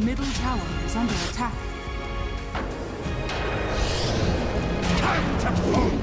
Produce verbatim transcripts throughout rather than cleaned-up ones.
middle tower is under attack. Time to pull!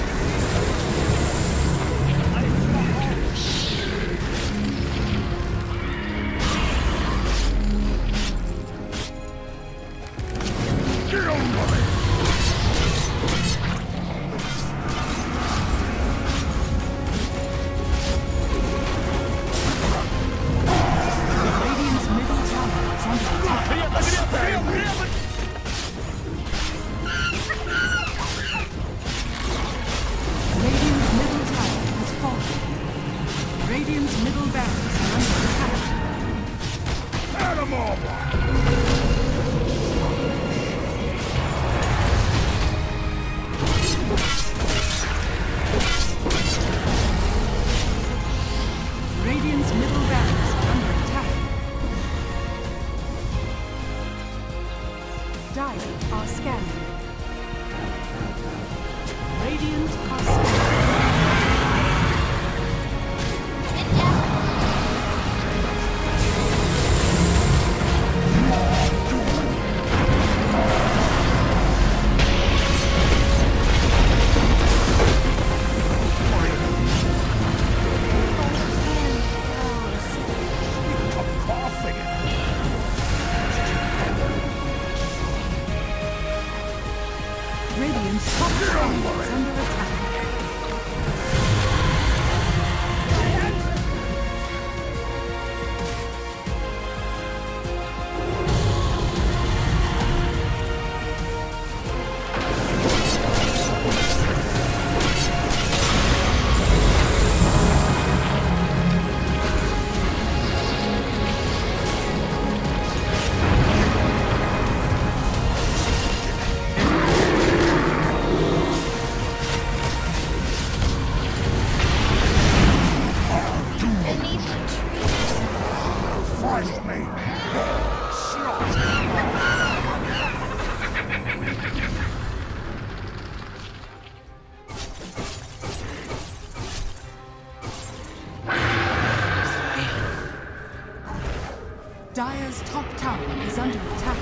Dire's top tower is under attack.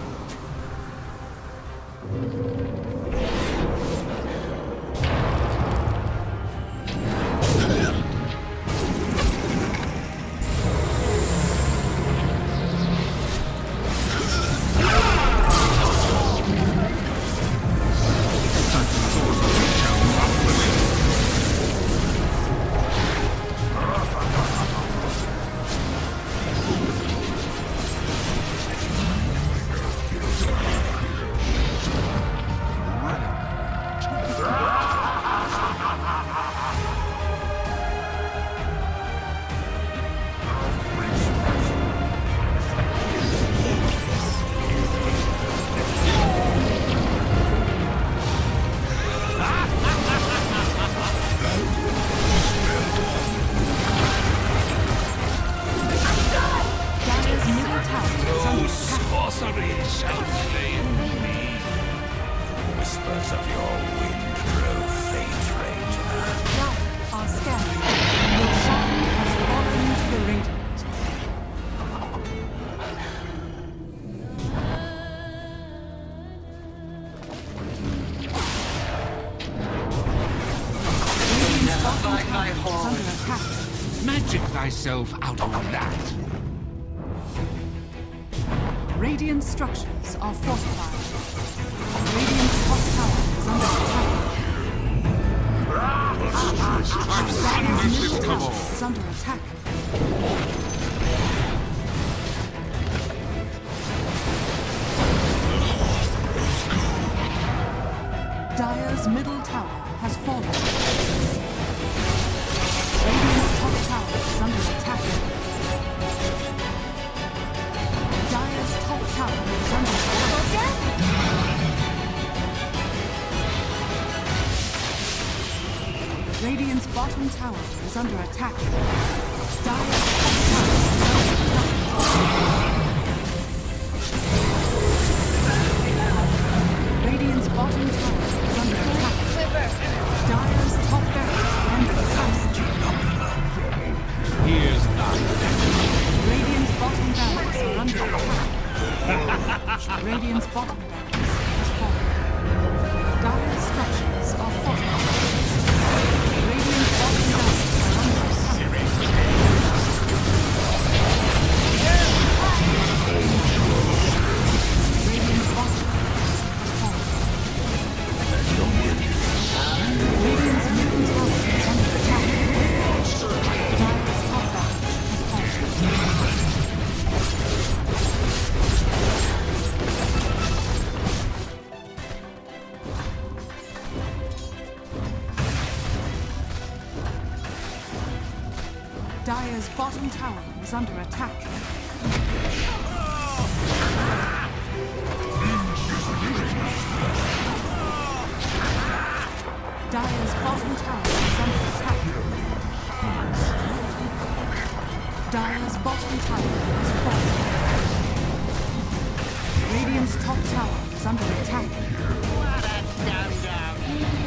Magic thyself out of that. Radiant structures are fortified. Radiant's top tower is under attack. Dire's middle tower is under attack. Dire's middle tower has fallen. Radiant's top tower is under attack. Dire's top tower is under attack. Radiant's bottom tower is under attack. Dire's top tower is under attack. Radiant's bottom tower is under attack. Dire's top barracks are under attack. Here's that. Radiant's bottom barracks are under attack. Dire's bottom tower is under attack. Dire's bottom tower is under attack. Dire's bottom tower has fallen. Radiant's top tower is under attack. What a dum-dum!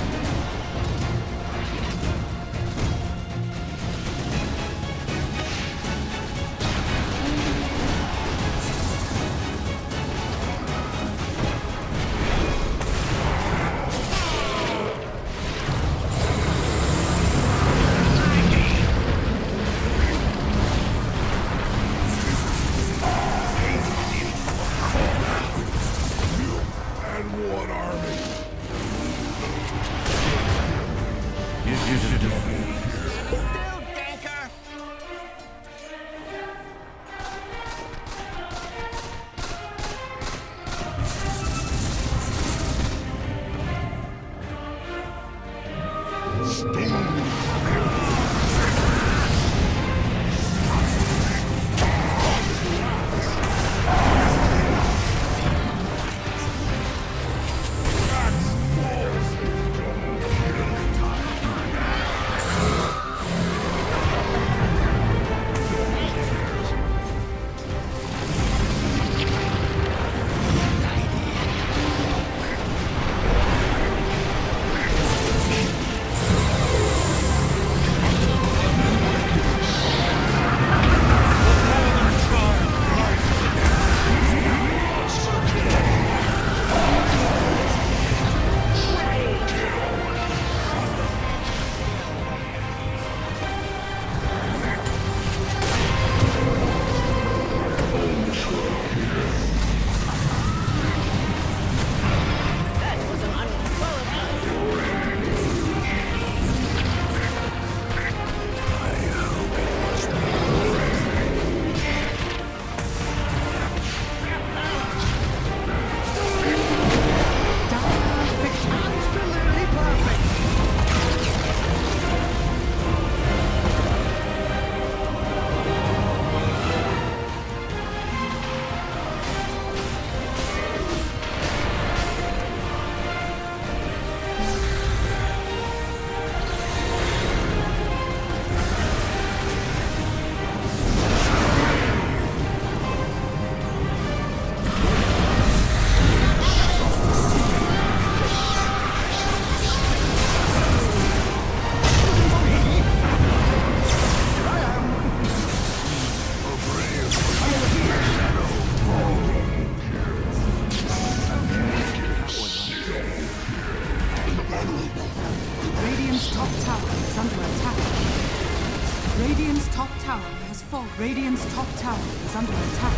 Radiant's top tower has fallen. Radiant's top tower is under attack.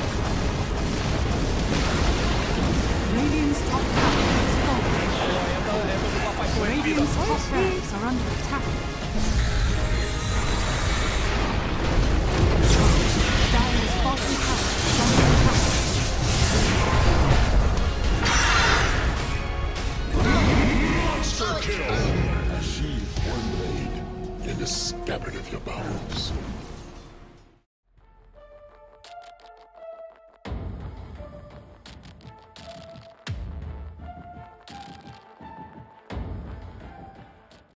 Radiant's top tower has fallen. Radiant's top barracks are under attack. Dire's bottom tower is under attack. Monster kill! Sheathe one blade in the scabbard of your bowels.